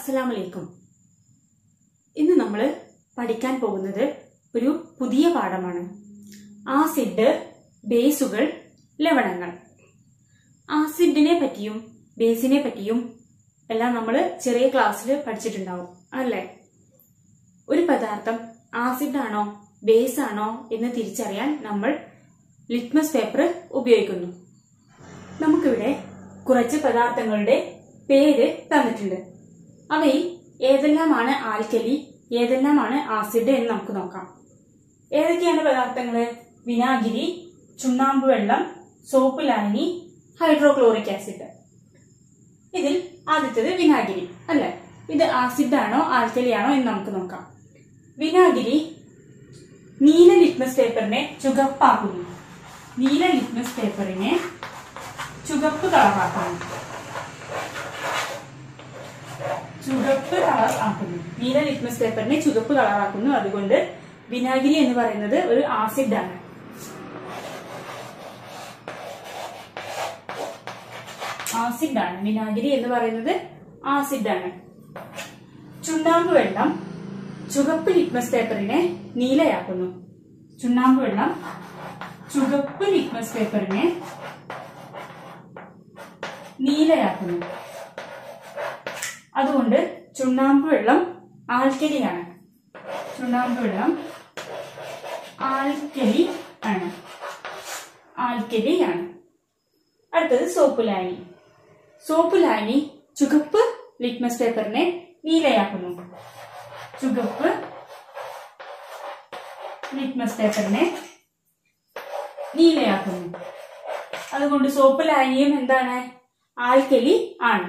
അസ്സലാമലൈക്കും. ഇന്ന് നമ്മൾ പഠിക്കാൻ പോകുന്നത് ഒരു പുതിയ പാഠമാണ്. ആസിഡ്, ബേസുകൾ, ലവണങ്ങൾ. ആസിഡിനെ പറ്റിയും ബേസിനെ പറ്റിയും എല്ലാം നമ്മൾ ചെറിയ ക്ലാസ്സിൽ പഠിച്ചിട്ടുണ്ടാവും അല്ലേ? ഒരു പദാർത്ഥം ആസിഡ് ആണോ ബേസ് ആണോ എന്ന് തിരിച്ചറിയാൻ നമ്മൾ ലിറ്റ്മസ് പേപ്പർ ഉപയോഗിക്കുന്നു. നമുക്കിവിടെ കുറച്ച് പദാർത്ഥങ്ങളുടെ പേര് തന്നിട്ടുണ്ട്. അവയിൽ ഏതെല്ലാമാണ് ആൽക്കലി, ഏതെല്ലാമാണ് ആസിഡ് എന്ന് നമുക്ക് നോക്കാം. ഏതൊക്കെയാണ് പദാർത്ഥങ്ങള്? വിനാഗിരി, ചുണ്ണാമ്പ് വെള്ളം, സോപ്പ് ലായനി, ഹൈഡ്രോക്ലോറിക് ആസിഡ്. ഇതിൽ ആദ്യത്തേത് വിനാഗിരി അല്ലെ. ഇത് ആസിഡ് ആണോ ആൽക്കലി ആണോ എന്ന് നമുക്ക് നോക്കാം. വിനാഗിരി നീല ലിറ്റ്മസ് പേപ്പറിനെ ചുവപ്പാക്കുന്നു. നീല ലിറ്റ്മസ് പേപ്പറിനെ ചുവപ്പ് കളറാക്കുന്നു. ചുവപ്പ് കളർ ആക്കുന്നു. നീല ലിറ്റ്മസ് പേപ്പറിനെ ചുവപ്പ് കളറാക്കുന്നു. അതുകൊണ്ട് വിനാഗിരി എന്ന് പറയുന്നത് ഒരു ആസിഡ് ആണ്. ആസിഡ് ആണ് വിനാഗിരി എന്ന് പറയുന്നത് ആസിഡ് ആണ്. ചുണ്ണാമ്പ് വെള്ളം ചുവപ്പ് ലിറ്റ്മസ് പേപ്പറിനെ നീലയാക്കുന്നു. ചുണ്ണാമ്പ് വെള്ളം ചുവപ്പ് ലിറ്റ്മസ് പേപ്പറിനെ നീലയാക്കുന്നു. അതുകൊണ്ട് ചുണ്ണാമ്പ് വെള്ളം ആൽക്കലിയാണ്. ചുണ്ണാമ്പ് വെള്ളം ആൽക്കലി ആണ്. ആൽക്കലിയാണ്. അടുത്തത് സോപ്പ് ലായനി. സോപ്പ് ലായനി ചുവപ്പ് ലിറ്റ്മസ് പേപ്പറിനെ നീലയാക്കുന്നു. ചുവപ്പ് ലിറ്റ്മസ് പേപ്പറിനെ നീലയാക്കുന്നു. അതുകൊണ്ട് സോപ്പ് ലായനിയും എന്താണ്? ആൽക്കലി ആണ്.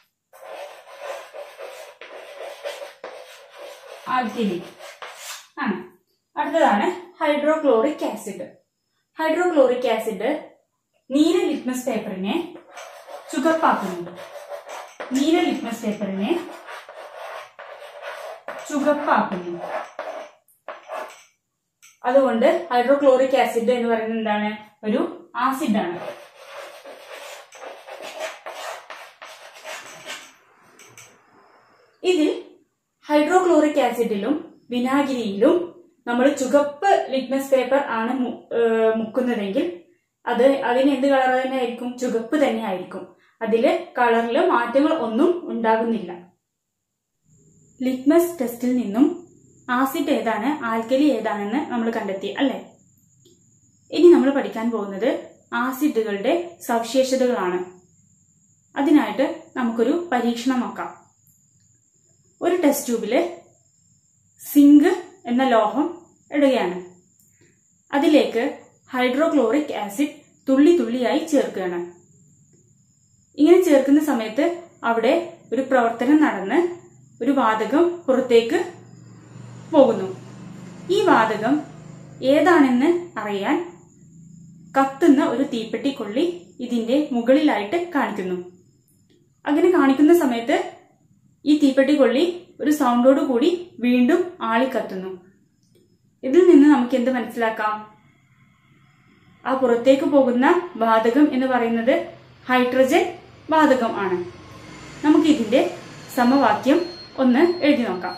ആൽക്കലി ആണ്. അടുത്തതാണ് ഹൈഡ്രോക്ലോറിക് ആസിഡ്. ഹൈഡ്രോക്ലോറിക് ആസിഡ് നീല ലിറ്റ്മസ് പേപ്പറിനെ ചുവപ്പാക്കുന്നു. നീല ലിറ്റ്മസ് പേപ്പറിനെ ചുവപ്പാക്കുന്നു. അതുകൊണ്ട് ഹൈഡ്രോക്ലോറിക് ആസിഡ് എന്ന് പറയുന്നത് എന്താണ്? ഒരു ആസിഡ് ആണ്. ഇതിൽ ഹൈഡ്രോക്ലോറിക് ആസിഡിലും വിനാഗിരിയിലും നമ്മൾ ചുവപ്പ് ലിറ്റ്മസ് പേപ്പർ ആണ് മുക്കുന്നതെങ്കിൽ അതിന് എന്ത് കളർ തന്നെ ആയിരിക്കും? ചുവപ്പ് തന്നെ ആയിരിക്കും. അതില് കളറില് മാറ്റങ്ങൾ ഒന്നും ഉണ്ടാകുന്നില്ല. ലിറ്റ്മസ് ടെസ്റ്റിൽ നിന്നും ആസിഡ് ഏതാണ് ആൽക്കലി ഏതാണെന്ന് നമ്മൾ കണ്ടെത്തി അല്ലെ? ഇനി നമ്മൾ പഠിക്കാൻ പോകുന്നത് ആസിഡുകളുടെ സവിശേഷതകളാണ്. അതിനായിട്ട് നമുക്കൊരു പരീക്ഷണം നോക്കാം. ഒരു ടെസ്റ്റ് ട്യൂബില് സിങ്ക് എന്ന ലോഹം ഇടുകയാണ്. അതിലേക്ക് ഹൈഡ്രോക്ലോറിക് ആസിഡ് തുള്ളി തുള്ളിയായി ചേർക്കുകയാണ്. ഇങ്ങനെ ചേർക്കുന്ന സമയത്ത് അവിടെ ഒരു പ്രവർത്തനം നടന്ന് ഒരു വാതകം പുറത്തേക്ക് പോകുന്നു. ഈ വാതകം ഏതാണെന്ന് അറിയാൻ കത്തുന്ന ഒരു തീപ്പെട്ടി കൊള്ളി ഇതിന്റെ മുകളിലായിട്ട് കാണിക്കുന്നു. അങ്ങനെ കാണിക്കുന്ന സമയത്ത് ഈ തീപ്പെട്ടി കൊള്ളി ഒരു സൗണ്ടോട് കൂടി വീണ്ടും ആളിക്കത്തുന്നു. ഇതിൽ നിന്ന് നമുക്ക് എന്ത് മനസ്സിലാക്കാം? ആ പുറത്തേക്ക് പോകുന്ന വാതകം എന്ന് പറയുന്നത് ഹൈഡ്രജൻ വാതകം ആണ്. നമുക്ക് ഇതിന്റെ സമവാക്യം ഒന്ന് എഴുതി നോക്കാം.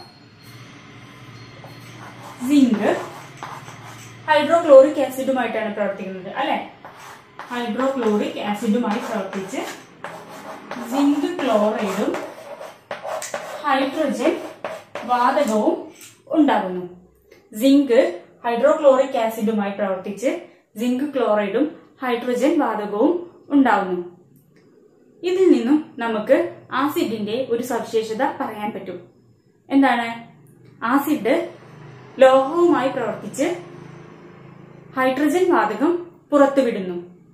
സിങ്ക് ഹൈഡ്രോക്ലോറിക് ആസിഡുമായിട്ടാണ് പ്രവർത്തിക്കുന്നത് അല്ലെ? ഹൈഡ്രോക്ലോറിക് ആസിഡുമായി പ്രവർത്തിച്ച് സിങ്ക് ക്ലോറൈഡും ഹൈഡ്രജൻ വാതകവും ഉണ്ടാകുന്നു. സിങ്ക് ഹൈഡ്രോക്ലോറിക് ആസിഡുമായി പ്രവർത്തിച്ച് സിങ്ക് ക്ലോറൈഡും ഹൈഡ്രജൻ വാതകവും ഉണ്ടാകുന്നു. ഇതിൽ നിന്നും നമുക്ക് ആസിഡിന്റെ ഒരു സവിശേഷത പറയാൻ പറ്റും. എന്താണ്? ആസിഡ് ലോഹവുമായി പ്രവർത്തിച്ച് ഹൈഡ്രജൻ വാതകം പുറത്തുവിടുന്നു.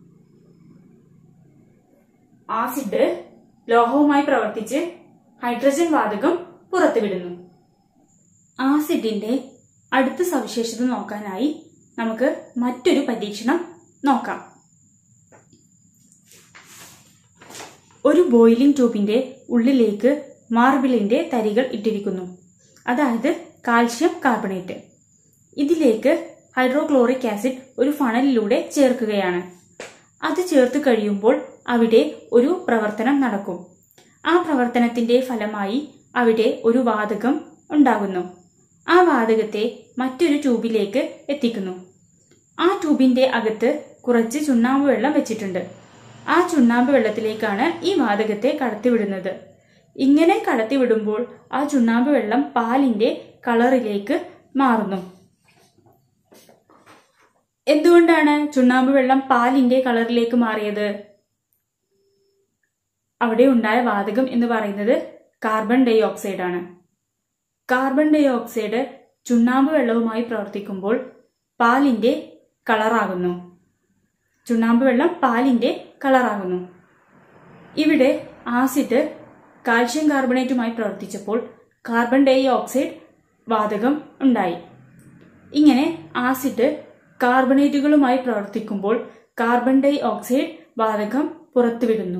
ആസിഡ് ലോഹവുമായി പ്രവർത്തിച്ച് ഹൈഡ്രജൻ വാതകം പുറത്തുവിടുന്നു. ആസിഡിന്റെ അടുത്ത സവിശേഷത നോക്കാനായി നമുക്ക് മറ്റൊരു പരീക്ഷണം നോക്കാം. ഒരു ബോയിലിംഗ് ട്യൂബിന്റെ ഉള്ളിലേക്ക് മാർബിളിന്റെ തരികൾ ഇട്ടിരിക്കുന്നു. അതായത് കാൽഷ്യം കാർബണേറ്റ്. ഇതിലേക്ക് ഹൈഡ്രോക്ലോറിക് ആസിഡ് ഒരു ഫണലിലൂടെ ചേർക്കുകയാണ്. അത് ചേർത്ത് കഴിയുമ്പോൾ അവിടെ ഒരു പ്രവർത്തനം നടക്കും. ആ പ്രവർത്തനത്തിന്റെ ഫലമായി അവിടെ ഒരു വാതകം ഉണ്ടാകുന്നു. ആ വാതകത്തെ മറ്റൊരു ട്യൂബിലേക്ക് എത്തിക്കുന്നു. ആ ട്യൂബിന്റെ അകത്ത് കുറച്ച് ചുണ്ണാമ്പ് വെള്ളം വെച്ചിട്ടുണ്ട്. ആ ചുണ്ണാമ്പ് വെള്ളത്തിലേക്കാണ് ഈ വാതകത്തെ കടത്തിവിടുന്നത്. ഇങ്ങനെ കടത്തിവിടുമ്പോൾ ആ ചുണ്ണാമ്പ് വെള്ളം പാലിന്റെ കളറിലേക്ക് മാറുന്നു. എന്തുകൊണ്ടാണ് ചുണ്ണാമ്പ് വെള്ളം പാലിന്റെ കളറിലേക്ക് മാറിയത്? അവിടെ ഉണ്ടായ വാതകം എന്ന് പറയുന്നത് കാർബൺ ഡൈ ഓക്സൈഡ് ആണ്. കാർബൺ ഡൈ ഓക്സൈഡ് ചുണ്ണാമ്പ് വെള്ളവുമായി പ്രവർത്തിക്കുമ്പോൾ പാലിന്റെ കളറാകുന്നു. ചുണ്ണാമ്പ് വെള്ളം പാലിന്റെ കളറാകുന്നു. ഇവിടെ ആസിഡ് കാൽഷ്യം കാർബണേറ്റുമായി പ്രവർത്തിച്ചപ്പോൾ കാർബൺ ഡൈ ഓക്സൈഡ് വാതകം ഉണ്ടായി. ഇങ്ങനെ ആസിഡ് കാർബണേറ്റുകളുമായി പ്രവർത്തിക്കുമ്പോൾ കാർബൺ ഡൈ ഓക്സൈഡ് വാതകം പുറത്തുവിടുന്നു.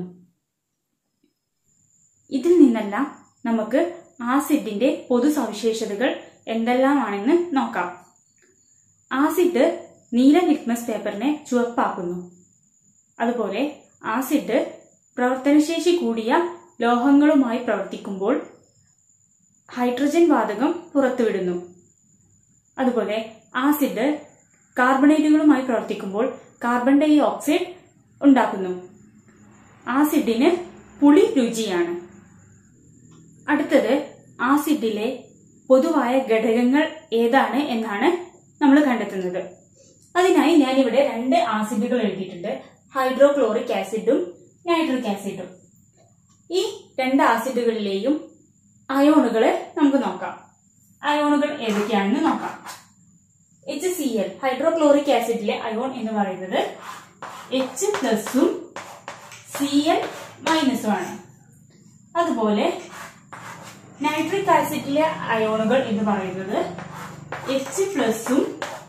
ഇതിൽ നിന്നെല്ലാം നമുക്ക് ആസിഡിന്റെ പൊതു സവിശേഷതകൾ എന്തെല്ലാമാണെന്ന് നോക്കാം. ആസിഡ് നീല ലിറ്റ്മസ് പേപ്പറിനെ ചുവപ്പാക്കുന്നു. അതുപോലെ ആസിഡ് പ്രവർത്തനശേഷി കൂടിയ ലോഹങ്ങളുമായി പ്രവർത്തിക്കുമ്പോൾ ഹൈഡ്രജൻ വാതകം പുറത്തുവിടുന്നു. അതുപോലെ ആസിഡ് കാർബണേറ്റുകളുമായി പ്രവർത്തിക്കുമ്പോൾ കാർബൺ ഡൈ ഓക്സൈഡ് ഉണ്ടാക്കുന്നു. ആസിഡിന് പുളി രുചിയാണ്. അടുത്തത് ആസിഡിലെ പൊതുവായ ഘടകങ്ങൾ ഏതാണ് എന്നാണ് നമ്മൾ കണ്ടെത്തുന്നത്. അതിനായി ഞാനിവിടെ 2 ആസിഡുകൾ എഴുതിയിട്ടുണ്ട്. ഹൈഡ്രോക്ലോറിക് ആസിഡും നൈട്രിക് ആസിഡും. ഈ 2 ആസിഡുകളിലെയും അയോണുകളെ നമുക്ക് നോക്കാം. അയോണുകൾ ഏതൊക്കെയാണെന്ന് നോക്കാം. HCl ഹൈഡ്രോക്ലോറിക് ആസിഡിലെ അയോൺ എന്ന് പറയുന്നത് H+ഉം Cl- ഉം ആണ്. അതുപോലെ നൈട്രിക് ആസിഡിലെ അയോണുകൾ എന്ന് പറയുന്നത് H+ഉം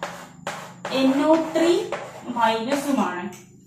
NO3- ഉമാണ്.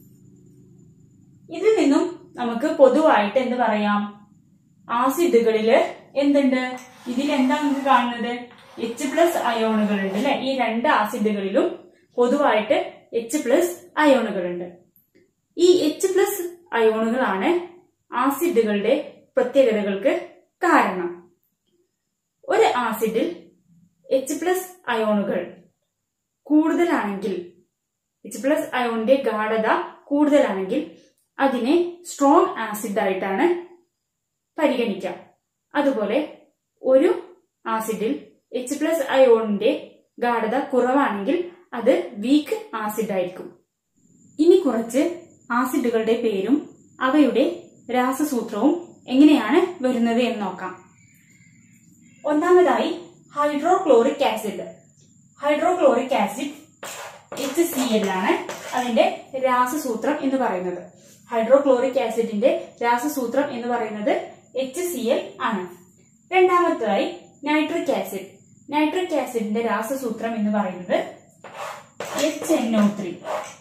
ഇതിൽ നിന്നും നമുക്ക് പൊതുവായിട്ട് എന്ത് പറയാം? ആസിഡുകളില് എന്തുണ്ട്? ഇതിൽ എന്താ നമുക്ക് കാണുന്നത്? H+ അയോണുകൾ ഉണ്ട് അല്ലെ? ഈ 2 ആസിഡുകളിലും പൊതുവായിട്ട് H+ അയോണുകളുണ്ട്. ഈ H+ അയോണുകളാണ് ആസിഡുകളുടെ പ്രത്യേകതകൾക്ക് കാരണം. ഒരു ആസിഡിൽ H+ അയോണുകൾ കൂടുതലാണെങ്കിൽ, H+ അയോണിന്റെ ഗാഢത കൂടുതലാണെങ്കിൽ അതിനെ സ്ട്രോങ് ആസിഡ് ആയിട്ടാണ് പരിഗണിക്കുക. അതുപോലെ ഒരു ആസിഡിൽ H+ അയോണിന്റെ ഗാഢത കുറവാണെങ്കിൽ അത് വീക്ക് ആസിഡ് ആയിരിക്കും. ഇനി കുറച്ച് ആസിഡുകളുടെ പേരും അവയുടെ രാസസൂത്രവും എങ്ങനെയാണ് വരുന്നത് എന്ന് നോക്കാം. ഒന്നാമതായി hydrochloric acid. Hydrochloric acid HCl ആണ് അതിന്റെ രാസസൂത്രം എന്ന് പറയുന്നത്. ഹൈഡ്രോക്ലോറിക് ആസിഡിന്റെ രാസസൂത്രം എന്ന് പറയുന്നത് HCl ആണ്. രണ്ടാമതായി നൈട്രിക് ആസിഡ്. നൈട്രിക് ആസിഡിന്റെ രാസസൂത്രം എന്ന് പറയുന്നത് HNO3.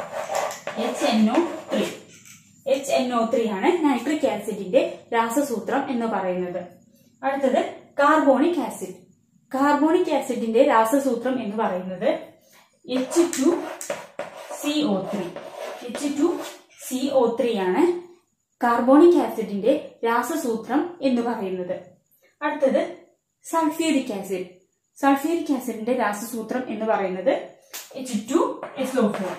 HNO3 ആണ് നൈട്രിക് ആസിഡിന്റെ രാസസൂത്രം എന്ന് പറയുന്നത്. അടുത്തത് കാർബോണിക് ആസിഡ്. കാർബോണിക് ആസിഡിന്റെ രാസസൂത്രം എന്ന് പറയുന്നത് H2CO3 ആണ് കാർബോണിക് ആസിഡിന്റെ രാസസൂത്രം എന്ന് പറയുന്നത്. അടുത്തത് സൾഫ്യൂരിക് ആസിഡ്. സൾഫ്യൂരിക് ആസിഡിന്റെ രാസസൂത്രം എന്ന് പറയുന്നത് H2SO4.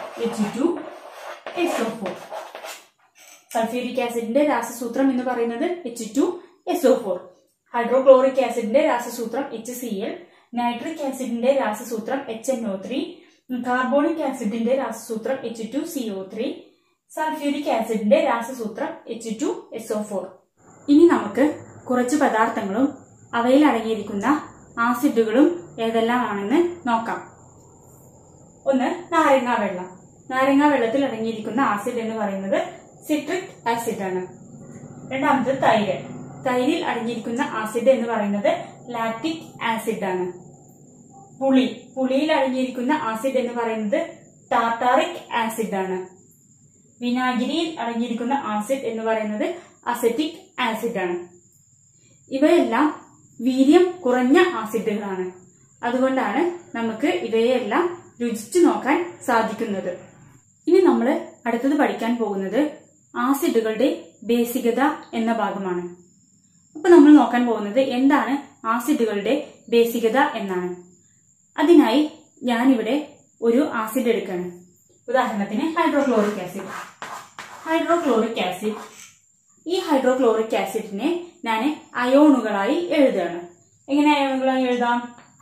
സൾഫ്യൂരിക് ആസിഡിന്റെ രാസസൂത്രം എന്ന് പറയുന്നത് H2SO4. ഹൈഡ്രോക്ലോറിക് ആസിഡിന്റെ രാസസൂത്രം HCl. നൈട്രിക് ആസിഡിന്റെ രാസസൂത്രം HNO3. കാർബോണിക് ആസിഡിന്റെ രാസസൂത്രം H2CO3. സൾഫ്യൂരിക് ആസിഡിന്റെ രാസസൂത്രം H2SO4. ഇനി നമുക്ക് കുറച്ച് പദാർത്ഥങ്ങളും അവയിൽ അടങ്ങിയിരിക്കുന്ന ആസിഡുകളും ഏതെല്ലാമാണെന്ന് നോക്കാം. ഒന്ന് നാരങ്ങാ വെള്ളം. നാരങ്ങാ വെള്ളത്തിൽ അടങ്ങിയിരിക്കുന്ന ആസിഡ് എന്ന് പറയുന്നത് സിട്രിക് ആസിഡ് ആണ്. രണ്ടാമത് തൈര്. തൈരിൽ അടങ്ങിയിരിക്കുന്ന ആസിഡ് എന്ന് പറയുന്നത് ലാക്റ്റിക് ആസിഡ് ആണ്. പുളി. പുളിയിൽ അടങ്ങിയിരിക്കുന്ന ആസിഡ് എന്ന് പറയുന്നത് ടാർട്ടാറിക് ആസിഡ് ആണ്. വിനാഗിരിയിൽ അടങ്ങിയിരിക്കുന്ന ആസിഡ് എന്ന് പറയുന്നത് അസറ്റിക് ആസിഡ് ആണ്. ഇവയെല്ലാം വീര്യം കുറഞ്ഞ ആസിഡുകളാണ്. അതുകൊണ്ടാണ് നമുക്ക് ഇവയെല്ലാം രുചിച്ചു നോക്കാൻ സാധിക്കുന്നത്. ഇനി നമ്മൾ അടുത്തത് പഠിക്കാൻ പോകുന്നത് ആസിഡുകളുടെ ബേസികത എന്ന ഭാഗമാണ്. അപ്പൊ നമ്മൾ നോക്കാൻ പോകുന്നത് എന്താണ് ആസിഡുകളുടെ ബേസികത എന്നാണ്. അതിനായി ഞാനിവിടെ ഒരു ആസിഡ് എടുക്കുകയാണ്. ഉദാഹരണത്തിന് ഹൈഡ്രോക്ലോറിക് ആസിഡ്. ഹൈഡ്രോക്ലോറിക് ആസിഡ്, ഈ ഹൈഡ്രോക്ലോറിക് ആസിഡിനെ ഞാൻ അയോണുകളായി എഴുതുകയാണ്. എങ്ങനെ അയോണുകളായി എഴുതാം?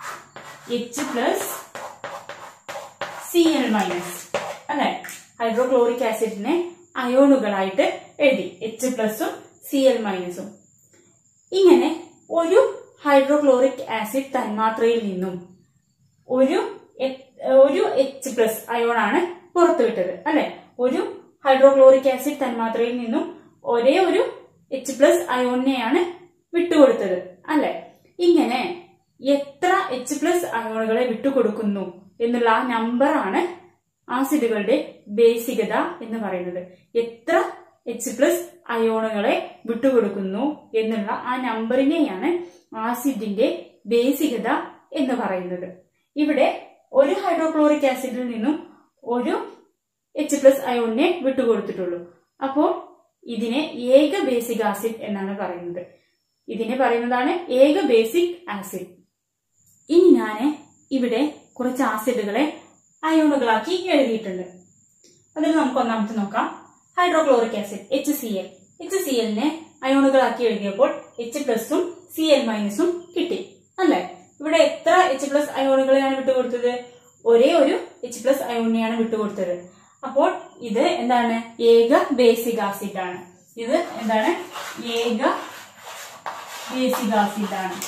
H+Cl- അല്ലെ? ഹൈഡ്രോക്ലോറിക് ആസിഡിനെ അയോണുകളായിട്ട് എഴുതി, H+ഉം Cl-ഉം. ഇങ്ങനെ ഒരു ഹൈഡ്രോക്ലോറിക് ആസിഡ് തന്മാത്രയിൽ നിന്നും ഒരു H+ അയോണാണ് പുറത്തുവിട്ടത്, അല്ലെ? ഒരു ഹൈഡ്രോക്ലോറിക് ആസിഡ് തന്മാത്രയിൽ നിന്നും ഒരേ ഒരു H+ അയോണിനെയാണ് വിട്ടുകൊടുത്തത്, അല്ലെ? ഇങ്ങനെ എത്ര H+ അയോണുകളെ വിട്ടുകൊടുക്കുന്നു എന്നുള്ള ആ നമ്പറാണ് ആസിഡുകളുടെ ബേസികത എന്ന് പറയുന്നത്. എത്ര H+ അയോണുകളെ വിട്ടുകൊടുക്കുന്നു എന്നുള്ള ആ നമ്പറിനെയാണ് ആസിഡിന്റെ ബേസികത എന്ന് പറയുന്നത്. ഇവിടെ ഒരു ഹൈഡ്രോക്ലോറിക് ആസിഡിൽ നിന്നും ഒരു H+ അയോണിനെ വിട്ടുകൊടുത്തിട്ടുള്ളൂ. അപ്പോൾ ഇതിനെ ഏക ബേസിക് ആസിഡ് എന്നാണ് പറയുന്നത്. ഇതിനെ പറയുന്നതാണ് ഏക ബേസിക് ആസിഡ്. ഇനി ഞാൻ ഇവിടെ കുറച്ച് ആസിഡുകളെ അയോണുകളാക്കി എഴുതിയിട്ടുണ്ട്. അതിൽ നമുക്ക് ഒന്നാമത്തെ നോക്കാം. Hydrochloric acid HCl. HCl-നെ അയോണുകളാക്കി എഴുതിയപ്പോൾ H+ഉം Cl- കിട്ടി, അല്ലെ? ഇവിടെ എത്ര H+ അയോണുകളെയാണ് വിട്ടുകൊടുത്തത്? ഒരേ ഒരു H+ അയോണിനെയാണ് വിട്ടുകൊടുത്തത്. അപ്പോൾ ഇത് എന്താണ്? ഏക ബേസിക് ആസിഡ് ആണ്. ഇത് എന്താണ്? ഏക ബേസിക് ആസിഡ് ആണ്.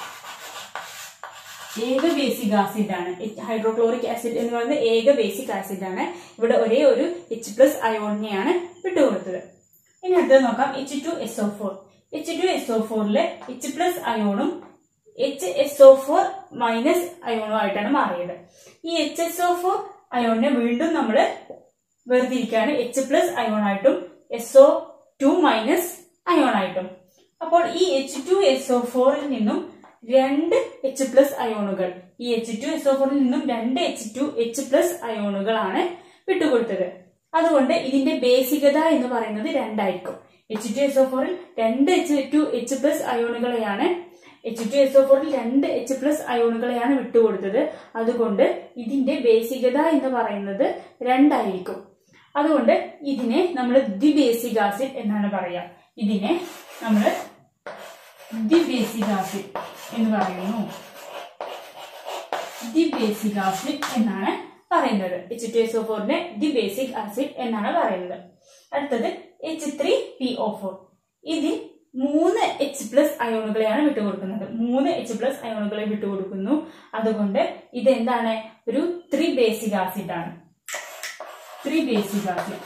ഏക ബേസിക് ആസിഡ് ആണ്. ഹൈഡ്രോക്ലോറിക് ആസിഡ് എന്ന് പറയുന്നത് ഏക ബേസിക് ആസിഡ് ആണ്. ഇവിടെ ഒരേ ഒരു H+ അയോണിനെയാണ് വിട്ടുകൊടുത്തത്. ഇനി അടുത്തത് നോക്കാം. H2SO4. H2SO4-ലെ H+ അയോണും HSO4- അയോണും ആയിട്ടാണ് മാറിയത്. ഈ HSO4 അയോണിനെ വീണ്ടും നമ്മൾ വേർതിരിക്കുകയാണ് H+ അയോണായിട്ടും SO2- അയോണായിട്ടും. അപ്പോൾ ഈ H2SO4-ൽ നിന്നും 2 H+ അയോണുകൾ, ഈ H2SO4-ൽ നിന്നും 2 H+ അയോണുകളാണ് വിട്ടുകൊടുത്തത്. അതുകൊണ്ട് ഇതിന്റെ ബേസികത എന്ന് പറയുന്നത് 2 ആയിരിക്കും. H2SO4-ൽ 2 H+ അയോണുകളെയാണ് H2SO4-ൽ 2 H+ അയോണുകളെയാണ് വിട്ടുകൊടുത്തത്. അതുകൊണ്ട് ഇതിന്റെ ബേസികത എന്ന് പറയുന്നത് 2 ആയിരിക്കും. അതുകൊണ്ട് ഇതിനെ നമ്മൾ ദ്വിബേസിക് ആസിഡ് എന്നാണ് പറയാ. ഇതിനെ നമ്മൾ ദ്വിബേസിക് ആസിഡ് എന്ന് പറയുന്നു. ദ്വിബേസിക് ആസിഡ് എന്നാണ് പറയുന്നത്. H2SO4-നെ ദ്വിബേസിക് ആസിഡ് എന്നാണ് പറയുന്നത്. അടുത്തത് H3PO4. ഇതിൽ 3 H+ അയോണുകളെയാണ് വിട്ടുകൊടുക്കുന്നത്. 3 H+ അയോണുകളെ വിട്ടുകൊടുക്കുന്നു. അതുകൊണ്ട് ഇത് എന്താണ്? ഒരു ത്രിബേസിക് ആസിഡ് ആണ്. Tribasic acid.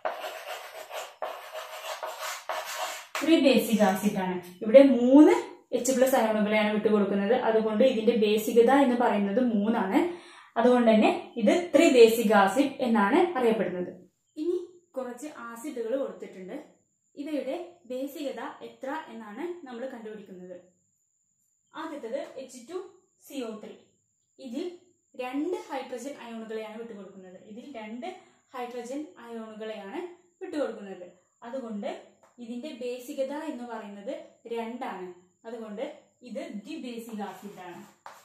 ത്രിബേസിക് ആസിഡ് ആണ്. ഇവിടെ 3 H+ അയോണുകളെയാണ് വിട്ടുകൊടുക്കുന്നത്. അതുകൊണ്ട് ഇതിന്റെ ബേസികത എന്ന് പറയുന്നത് 3 ആണ്. അതുകൊണ്ട് തന്നെ ഇത് ത്രിബേസിക് ആസിഡ് എന്നാണ് അറിയപ്പെടുന്നത്. ഇനി കുറച്ച് ആസിഡുകൾ കൊടുത്തിട്ടുണ്ട്. ഇവയുടെ ബേസികത എത്ര എന്നാണ് നമ്മൾ കണ്ടുപിടിക്കുന്നത്. ആദ്യത്തേത് H2CO3. ഇതിൽ 2 ഹൈഡ്രജൻ അയോണുകളെയാണ് വിട്ടുകൊടുക്കുന്നത്. അതുകൊണ്ട് ഇതിന്റെ ബേസികത എന്ന് പറയുന്നത് 2 ആണ്. അതുകൊണ്ട് ഇത് ദ്വിബേസിക് ആസിഡ് ആണ്.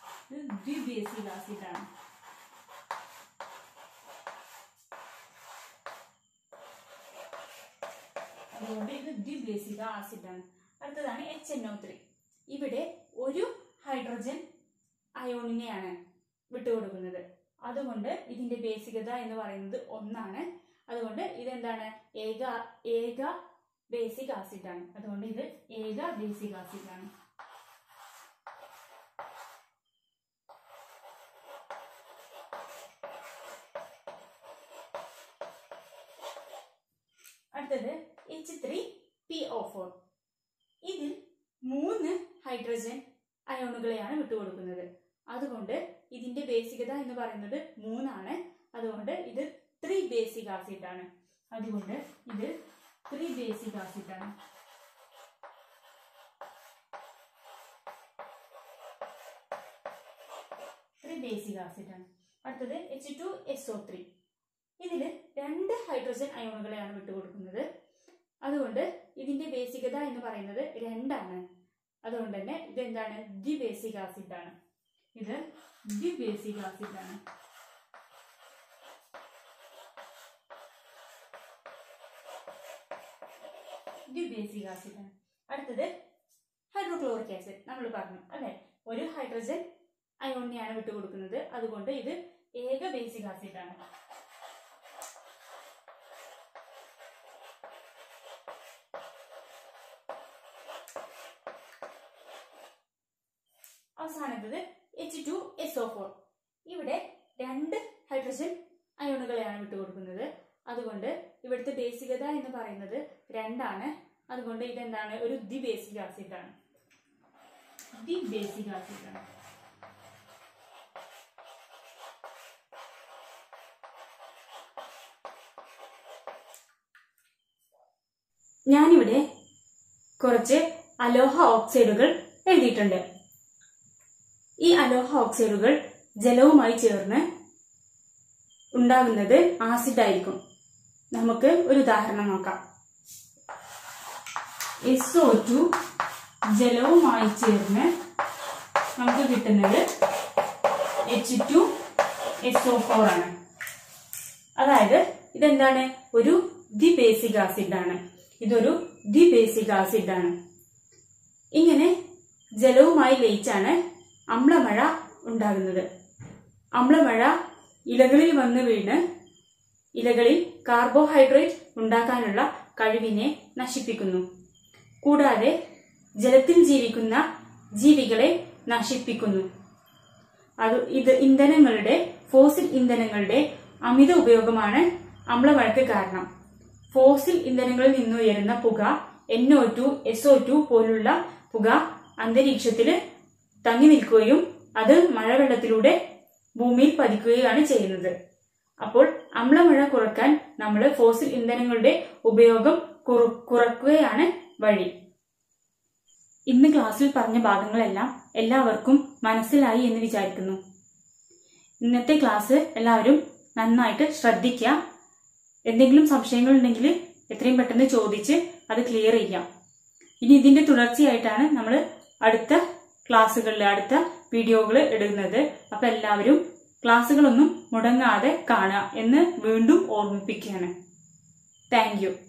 അതുകൊണ്ട് ഇത് ദ്വിബേസിക് ആസിഡ് ആണ്. അടുത്തതാണ് HNO3. ഇവിടെ ഒരു ഹൈഡ്രജൻ അയോണിനെയാണ് വിട്ടുകൊടുക്കുന്നത്. അതുകൊണ്ട് ഇതിന്റെ ബേസികത എന്ന് പറയുന്നത് 1 ആണ്. അതുകൊണ്ട് ഇതെന്താണ്? ഏക ബേസിക് ആസിഡ് ആണ്. അതുകൊണ്ട് ഇത് ഏക ബേസിക് ആസിഡ് ആണ്. അടുത്തത് H3PO4. ഇതിൽ 3 ഹൈഡ്രജൻ അയോണുകളെയാണ് വിട്ടുകൊടുക്കുന്നത്. അതുകൊണ്ട് ഇതിന്റെ ബേസികത എന്ന് പറയുന്നത് 3 ആണ്. അതുകൊണ്ട് ഇത് ത്രിബേസിക് ആസിഡ് ആണ്. അതുകൊണ്ട് ഇത് ത്രിബേസിക് ആസിഡ് ആണ്. അടുത്തത് H2SO3. ഇതിൽ 2 ഹൈഡ്രജൻ അയോണുകളെയാണ് വിട്ടുകൊടുക്കുന്നത്. അതുകൊണ്ട് ഇതിന്റെ ബേസികത എന്ന് പറയുന്നത് 2 ആണ്. അതുകൊണ്ട് തന്നെ ഇത് എന്താണ്? ദി ബേസിക് ആസിഡ് ആണ്. ഇത് ദി ബേസിക് ആസിഡ് ആണ്. ദി ബേസിക് ആസിഡ് ആണ്. അടുത്തത് ഹൈഡ്രോക്ലോറിക് ആസിഡ്. നമ്മൾ പറഞ്ഞു അല്ലെ, ഒരു ഹൈഡ്രജൻ അയോണിനെയാണ് വിട്ടുകൊടുക്കുന്നത്. അതുകൊണ്ട് ഇത് ഏക ബേസിക് ആസിഡ് ആണ്. അവസാനത്തത് H2SO4. ഇവിടെ 2 ഹൈഡ്രജൻ അയോണുകളെയാണ് വിട്ടുകൊടുക്കുന്നത്. അതുകൊണ്ട് ഇവിടുത്തെ ബേസികത എന്ന് പറയുന്നത് 2 ആണ്. അതുകൊണ്ട് ഇതെന്താണ്? ഒരു ദി ബേസിക് ആസിഡ് ആണ്. ദി ബേസിക് ആസിഡ് ആണ്. ഞാനിവിടെ കുറച്ച് അലോഹ ഓക്സൈഡുകൾ എഴുതിയിട്ടുണ്ട്. ഈ അലോഹ ഓക്സൈഡുകൾ ജലവുമായി ചേർന്ന് ഉണ്ടാകുന്നത് ആസിഡ് ആയിരിക്കും. നമുക്ക് ഒരു ഉദാഹരണം നോക്കാം. SO2 ജലവുമായി ചേർന്ന് നമുക്ക് കിട്ടുന്നത് H2SO4 ആണ്. അതായത് ഇതെന്താണ്? ഒരു ദി ബേസിക് ആസിഡ് ആണ്. ഇതൊരു ദി ബേസിക് ആസിഡ് ആണ്. ഇങ്ങനെ ജലവുമായി ലയിച്ചാണ് അമ്ലമഴ ഉണ്ടാകുന്നത്. അമ്ലമഴ ഇലകളിൽ വന്ന് വീണ് ഇലകളിൽ കാർബോഹൈഡ്രേറ്റ് ഉണ്ടാക്കാനുള്ള കഴിവിനെ നശിപ്പിക്കുന്നു. കൂടാതെ ജലത്തിൽ ജീവിക്കുന്ന ജീവികളെ നശിപ്പിക്കുന്നു. ഫോസിൽ ഇന്ധനങ്ങളുടെ അമിത ഉപയോഗമാണ് അമ്ലമഴയ്ക്ക് കാരണം. ഫോസിൽ ഇന്ധനങ്ങളിൽ നിന്നുയരുന്ന പുക NO2, SO2 പോലുള്ള പുക അന്തരീക്ഷത്തിൽ തങ്ങി നിൽക്കുകയും അത് മഴവെള്ളത്തിലൂടെ ഭൂമിയിൽ പതിക്കുകയാണ് ചെയ്യുന്നത്. അപ്പോൾ അമ്ലമഴ കുറയ്ക്കാൻ നമ്മൾ ഫോസിൽ ഇന്ധനങ്ങളുടെ ഉപയോഗം കുറയ്ക്കുകയാണ് വഴി. ഇന്ന് ക്ലാസ്സിൽ പറഞ്ഞ ഭാഗങ്ങളെല്ലാം എല്ലാവർക്കും മനസ്സിലായി എന്ന് വിചാരിക്കുന്നു. ഇന്നത്തെ ക്ലാസ് എല്ലാവരും നന്നായിട്ട് ശ്രദ്ധിക്കുക. എന്തെങ്കിലും സംശയങ്ങൾ ഉണ്ടെങ്കിൽ എത്രയും പെട്ടെന്ന് ചോദിച്ച് അത് ക്ലിയർ ചെയ്യാം. ഇനി ഇതിന്റെ തുടർച്ചയായിട്ടാണ് നമ്മൾ അടുത്ത ക്ലാസ്സുകളിൽ അടുത്ത വീഡിയോകൾ ഇടുന്നത്. അപ്പൊ എല്ലാവരും ക്ലാസ്സുകളൊന്നും മുടങ്ങാതെ കാണുക എന്ന് വീണ്ടും ഓർമ്മിപ്പിക്കുകയാണ്. Thank U.